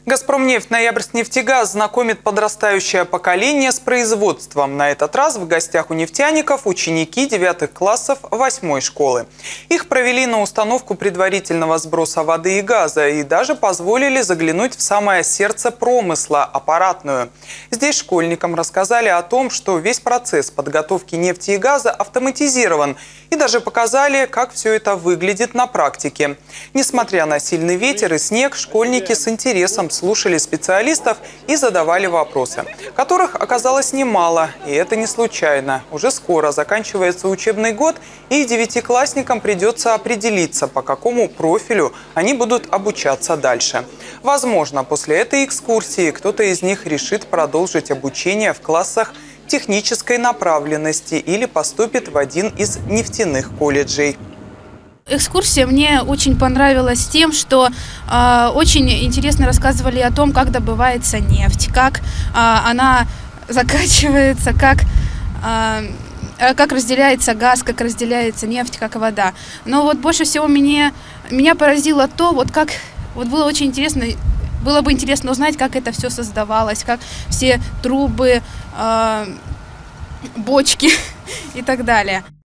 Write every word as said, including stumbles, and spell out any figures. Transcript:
«Газпромнефть», «Ноябрьскнефтегаз» знакомит подрастающее поколение с производством. На этот раз в гостях у нефтяников ученики девятых классов восьмой школы. Их провели на установку предварительного сброса воды и газа и даже позволили заглянуть в самое сердце промысла – аппаратную. Здесь школьникам рассказали о том, что весь процесс подготовки нефти и газа автоматизирован, и даже показали, как все это выглядит на практике. Несмотря на сильный ветер и снег, школьники с интересом слушали специалистов и задавали вопросы, которых оказалось немало, и это не случайно. Уже скоро заканчивается учебный год, и девятиклассникам придется определиться, по какому профилю они будут обучаться дальше. Возможно, после этой экскурсии кто-то из них решит продолжить обучение в классах технической направленности или поступит в один из нефтяных колледжей. Экскурсия мне очень понравилась тем, что э, очень интересно рассказывали о том, как добывается нефть, как э, она закачивается, как, э, как разделяется газ, как разделяется нефть, как вода. Но вот больше всего меня, меня поразило то, вот как вот было очень интересно, было бы интересно узнать, как это все создавалось, как все трубы, э, бочки и так далее.